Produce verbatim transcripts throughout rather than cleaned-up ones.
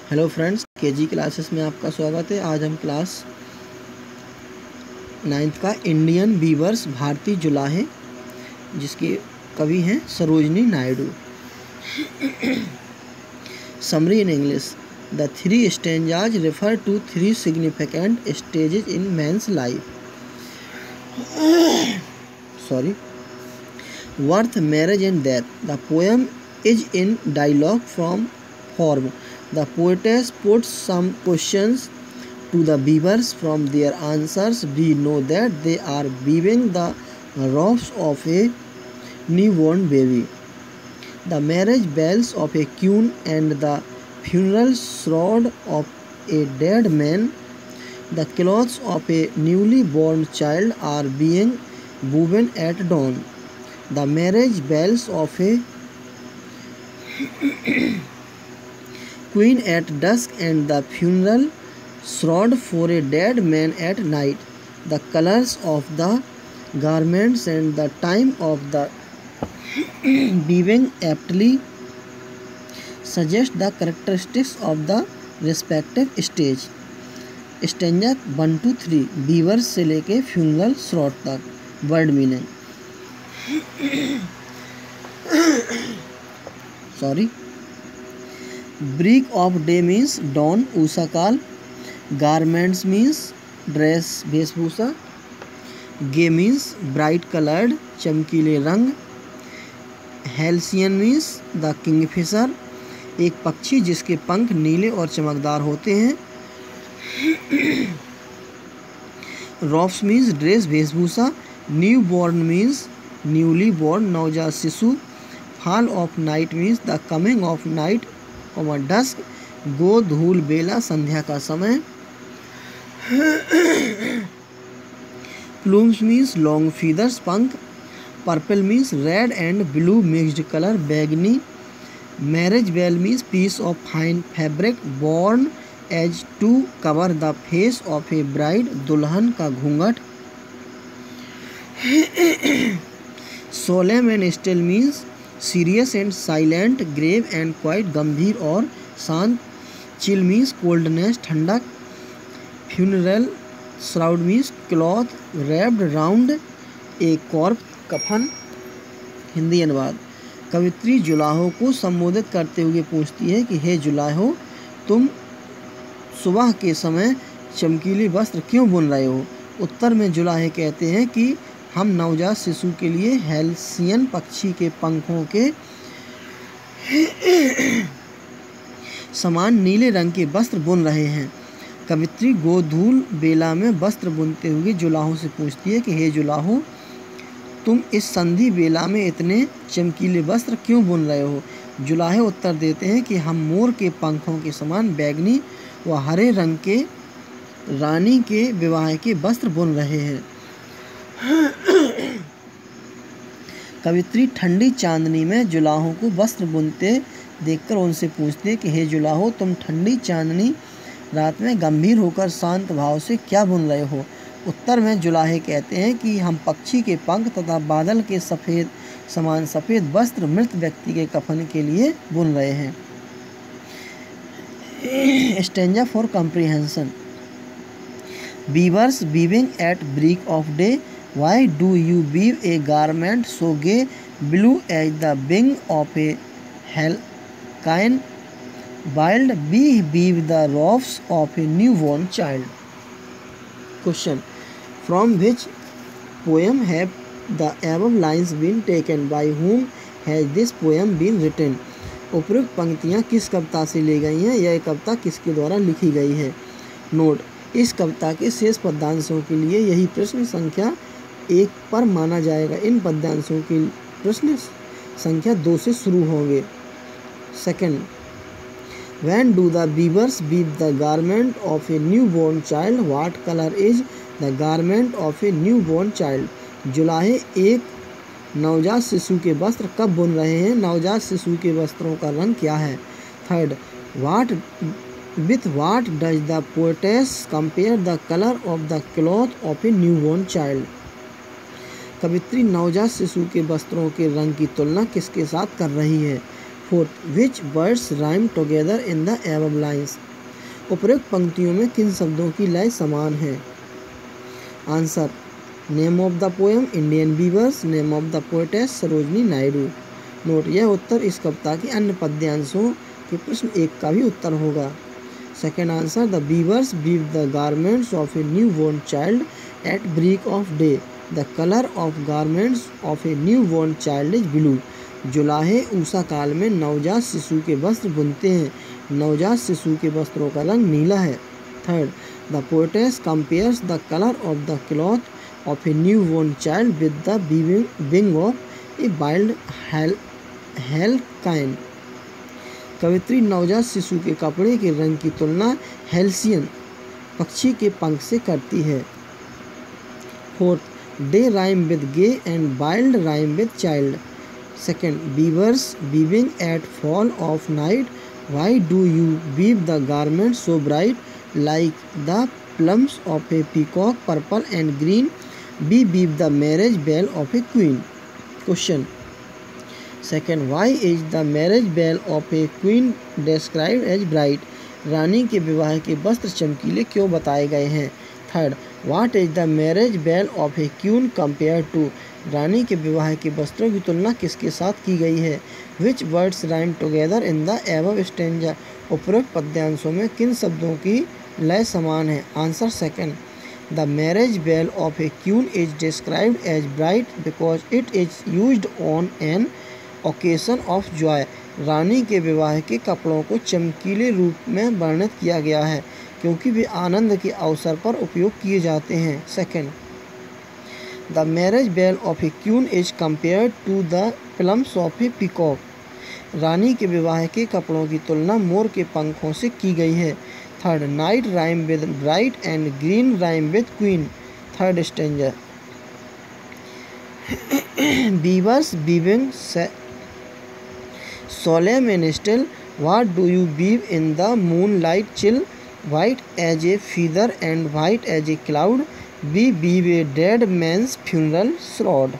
Hello friends, KG classes में आपका स्वागत है। आज हम क्लास नाइन्थ का इंडियन वीवर्स भारतीय जुलाहे, जिसके कवि हैं Sarojini Naidu. Summary in English: the three stanzas refer to three significant stages in man's life. Sorry birth, marriage and death. The poem is in dialogue from form. The poetess puts some questions to the weavers. From their answers, we know that they are weaving the robes of a newborn baby. The marriage bells of a queen and the funeral shroud of a dead man, the clothes of a newly born child are being woven at dawn. The marriage bells of a queen at dusk and the funeral shroud for a dead man at night. The colors of the garments and the time of the weaving aptly suggest the characteristics of the respective stage. Stanza one two three, weavers से लेके funeral shroud तक। Word meaning: sorry break of day means dawn, ऊषा काल। Garments means dress, वेशभूषा। गे means bright coloured, चमकीले रंग। Halcyon means the Kingfisher, एक पक्षी जिसके पंख नीले और चमकदार होते हैं। रॉब्स मीन्स ड्रेस, वेशभूषा। New born means newly born, नवजात शिशु। Fall of night means the coming of night और डस्क। गो धूल बेला, संध्या का समय। प्लूम्स मीन्स लॉन्ग फीदर्स, पंख। Purple means red and blue mixed colour, बैगनी। Marriage veil means piece of fine fabric worn as to cover the face of a bride, दुल्हन का घूंघट। Solemn and still means serious and silent, grave and quiet, गंभीर और शांत। Chill means coldness, ठंडक। Funeral shroud means cloth wrapped round a corpse, कफन। हिंदी अनुवाद: कवित्री जुलाहो को संबोधित करते हुए पूछती है कि हे जुलाहो, तुम सुबह के समय चमकीले वस्त्र क्यों बुन रहे हो? उत्तर में जुलाहे कहते हैं कि हम नवजात शिशु के लिए हेल्सियन पक्षी के पंखों के समान नीले रंग के वस्त्र बुन रहे हैं। कवित्री गोधूल बेला में वस्त्र बुनते हुए जुलाहो से पूछती है कि हे जुलाहो, तुम इस संधि बेला में इतने चमकीले वस्त्र क्यों बुन रहे हो? जुलाहे उत्तर देते हैं कि हम मोर के पंखों के समान बैगनी व हरे रंग के रानी के विवाह के वस्त्र बुन रहे हैं। कवित्री ठंडी चांदनी में जुलाहों को वस्त्र बुनते देखकर उनसे पूछते हैं कि हे जुलाहो, तुम ठंडी चांदनी रात में गंभीर होकर शांत भाव से क्या बुन रहे हो? उत्तर में जुलाहे कहते हैं कि हम पक्षी के पंख तथा बादल के सफ़ेद समान सफ़ेद वस्त्र मृत व्यक्ति के कफन के लिए बुन रहे हैं। Stanza for comprehension: weavers weaving at break of day, why do you weave a garment so gay, blue as the wing of a halcyon wild? We weave the robes of a newborn child. Question: from which poem have the above lines been taken? By whom has this poem been written? उपयुक्त पंक्तियाँ किस कविता से ली गई हैं? यह कविता किसके द्वारा लिखी गई है? नोट: इस कविता के शेष पद्यांशों के लिए यही प्रश्न संख्या एक पर माना जाएगा। इन पद्यांशों के प्रश्न संख्या दो से शुरू होंगे। Second: when do the weavers weave the garment of a new born child, what colour is the garment of a new born child? जुलाहे एक नवजात शिशु के वस्त्र कब बुन रहे हैं? नवजात शिशु के वस्त्रों का रंग क्या है? Third: what with what does the poetess compare the colour of the cloth of a new born child? कवित्री नवजात शिशु के वस्त्रों के रंग की तुलना किसके साथ कर रही है? Fourth, which words rhyme together in the above lines. उपरोक्त पंक्तियों में किन शब्दों की लय समान है? Answer, name of the poem Indian weavers, name of the poetess Sarojini Naidu. Note, यह उत्तर इस कविता के अन्य पद्यांशों के प्रश्न एक का भी उत्तर होगा। Second answer, the weavers weave the garments of a new born child at break of day, the colour of garments of a new born child is blue. जुलाहे ऊषा काल में नवजात शिशु के वस्त्र बुनते हैं, नवजात शिशु के वस्त्रों का रंग नीला है। Third, the poetess compares the colour of the cloth of a new born child with the wing of a wild halcyon. कवित्री नवजात शिशु के कपड़े के रंग की तुलना हेल्सियन पक्षी के पंख से करती है। Fourth, day rhyme with gay and wild rhyme with child. Second, weavers weaving at fall of night, why do you weave the garment so bright like the plumes of a peacock purple and green, we weave the marriage veil of a queen. Question second, why is the marriage veil of a queen described as bright. रानी के विवाह के वस्त्र चमकीले क्यों बताए गए हैं? Third, what is the marriage veil of a queen compare to. रानी के विवाह के वस्त्रों की तुलना किसके साथ की गई है? Which words rhyme together in the above stanza. उपरोक्त पद्यांशों में किन शब्दों की लय समान है? Answer second, the marriage veil of a queen is described as bright because it is used on an occasion of joy. रानी के विवाह के कपड़ों को चमकीले रूप में वर्णित किया गया है क्योंकि वे आनंद के अवसर पर उपयोग किए जाते हैं। Second, the marriage veil of a queen is compared to the plumes of a peacock. रानी के विवाह के कपड़ों की तुलना मोर के पंखों से की गई है। Third, night rhyme with bright and green rhyme with queen. Third stanza, weavers weaving solemn and still, what do you weave in the moonlight chill, white as a feather and white as a cloud, we weave a dead man's funeral shroud.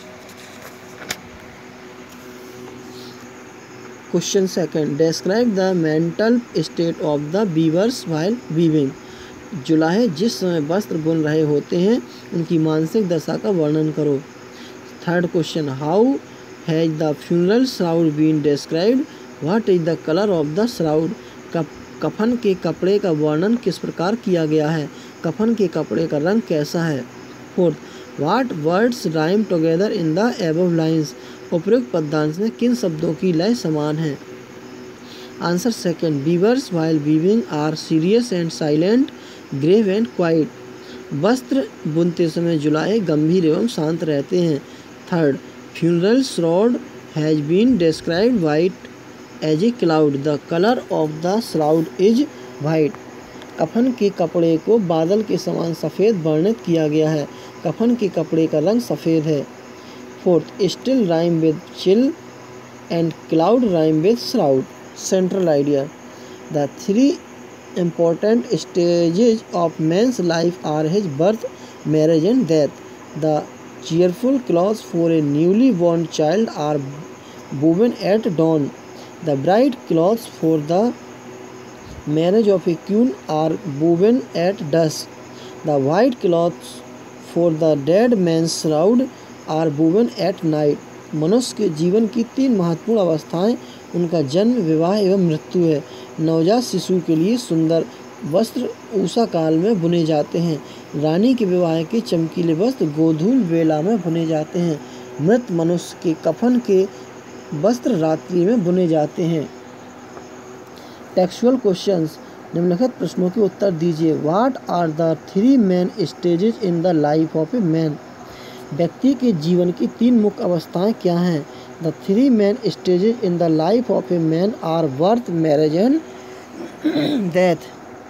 Question second, describe the mental state of the weavers while weaving. जुलाहे जिस समय वस्त्र बुन रहे होते हैं उनकी मानसिक दशा का वर्णन करो। Third question, how has the funeral shroud been described, what is the colour of the shroud. कफन के कपड़े का वर्णन किस प्रकार किया गया है? कफन के कपड़े का रंग कैसा है? Fourth, what words rhyme together in the above lines. उपरोक्त पद्यांश में किन शब्दों की लय समान है? Answer second, weavers while weaving are serious and silent, grave and quiet. वस्त्र बुनते समय जुलाहे गंभीर एवं शांत रहते हैं। Third, funeral shroud has been described white as a cloud, the colour of the shroud is white. कफन के कपड़े को बादल के समान सफ़ेद वर्णित किया गया है। कफन के कपड़े का रंग सफ़ेद है। Fourth, still rhyme with chill and cloud rhyme with shroud. Central idea, the three important stages of man's life are his birth, marriage and death. The cheerful clothes for a newly born child are woven at dawn. The bright clothes for the marriage of a queen are woven at dusk. The white clothes for the dead man's shroud are woven at night. मनुष्य के जीवन की तीन महत्वपूर्ण अवस्थाएं उनका जन्म, विवाह एवं मृत्यु है। नवजात शिशु के लिए सुंदर वस्त्र उषा काल में बुने जाते हैं। रानी के विवाह के चमकीले वस्त्र गोधूल बेला में बुने जाते हैं। मृत मनुष्य के कफन के वस्त्र रात्रि में बुने जाते हैं। टेक्सुअल क्वेश्चंस, निम्नलिखित प्रश्नों के उत्तर दीजिए। What are the three main stages in the life of a man. व्यक्ति के जीवन की तीन मुख्य अवस्थाएं क्या हैं? The three main stages in the life of a man are birth, marriage and death.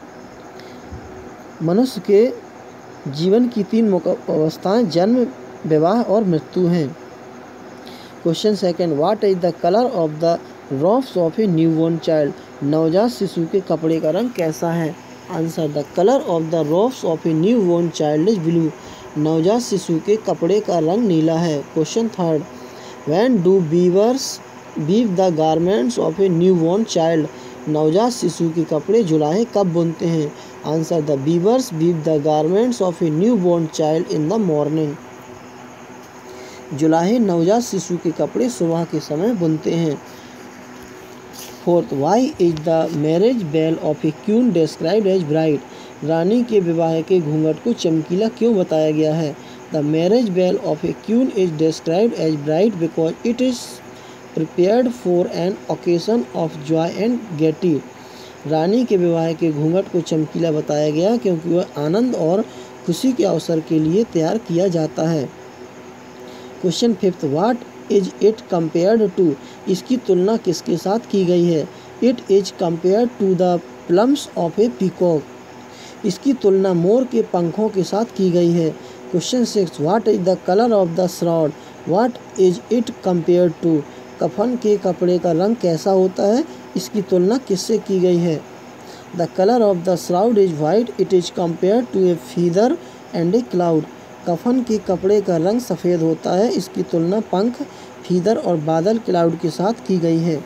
मनुष्य के जीवन की तीन मुख्य अवस्थाएं जन्म, विवाह और मृत्यु हैं। Question second, what is the colour of the robes of a newborn child. नवजात शिशु के कपड़े का रंग कैसा है? Answer, the colour of the robes of a newborn child is blue. नवजात शिशु के कपड़े का रंग नीला है। Question third, when do weavers weave the garments of a new born child, नवजात शिशु के कपड़े जुलाहे कब बुनते हैं? Answer, the weavers weave the garments of a new born child in the morning. जुलाहे नवजात शिशु के कपड़े सुबह के समय बुनते हैं। Fourth, why is the marriage veil of a queen described as bright, रानी के विवाह के घूंघट को चमकीला क्यों बताया गया है? The marriage veil of a queen is described as bright because it is prepared for an occasion of joy and gaiety, रानी के विवाह के घूंघट को चमकीला बताया गया क्योंकि वह आनंद और खुशी के अवसर के लिए तैयार किया जाता है। Question fifth, what is it compared to, इसकी तुलना किसके साथ की गई है? It is compared to the plumes of a peacock, इसकी तुलना मोर के पंखों के साथ की गई है। Question six, what is the colour of the shroud, what is it compared to, कफन के कपड़े का रंग कैसा होता है? इसकी तुलना किससे की गई है? The colour of the shroud is white, it is compared to a feather and a cloud, कफन के कपड़े का रंग सफ़ेद होता है, इसकी तुलना पंख, फीदर और बादल क्लाउड के साथ की गई है।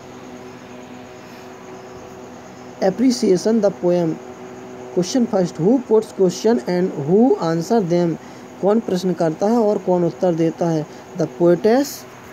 Appreciation the poem, question first, who puts question and who answer them, कौन प्रश्न करता है और कौन उत्तर देता है? The poetess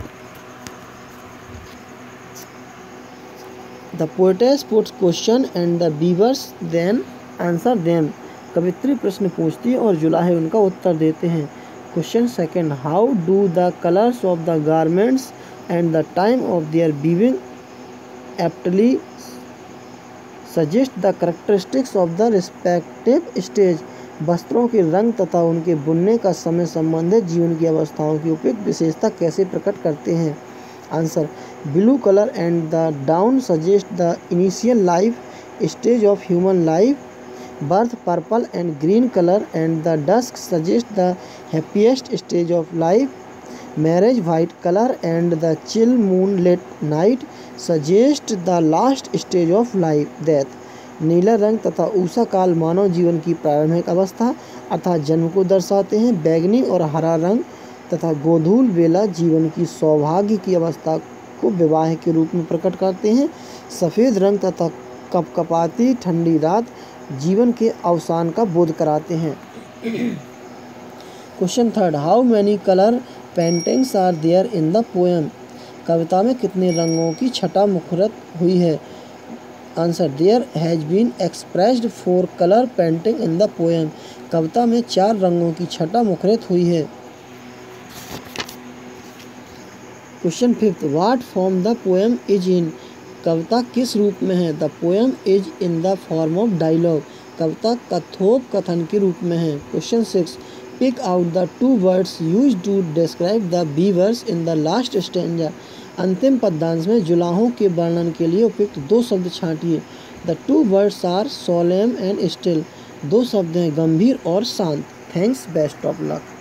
the poetess puts question and the weavers then answer them, कवित्री प्रश्न पूछती है और जुलाहे उनका उत्तर देते हैं। Question second, how do the colours of the garments and the time of their weaving aptly suggest the characteristics of the respective stage, वस्त्रों के रंग तथा उनके बुनने का समय संबंधित जीवन की अवस्थाओं की उपयुक्त विशेषता कैसे प्रकट करते हैं? Answer, blue colour and the dawn suggest the initial life stage of human life, birth, purple and green color and the dusk suggest the happiest stage of life, marriage, white color and the chill moonlit night suggest the last stage of life, death, नीला रंग तथा ऊषा काल मानव जीवन की प्रारंभिक अवस्था अर्थात जन्म को दर्शाते हैं। बैगनी और हरा रंग तथा गोधूल बेला जीवन की सौभाग्य की अवस्था को विवाह के रूप में प्रकट करते हैं। सफ़ेद रंग तथा कपकपाती ठंडी रात जीवन के अवसान का बोध कराते हैं। Question third, how many colour paintings are there in the poem, कविता में कितने रंगों की छटा मुखरित हुई है? Answer, there has been expressed four colour painting in the poem, कविता में चार रंगों की छटा मुखरित हुई है। Question fifth, what form the poem is in, कविता किस रूप में है? The poem is in the form of dialogue, कविता कथोप कथन के रूप में है। Question six, pick out the two words used to describe the weavers in the last stanza, अंतिम पद्यांश में जुलाहों के वर्णन के लिए उपयुक्त दो शब्द छांटिए। The two words are solemn and still, दो शब्द हैं गंभीर और शांत। Thanks, best of luck.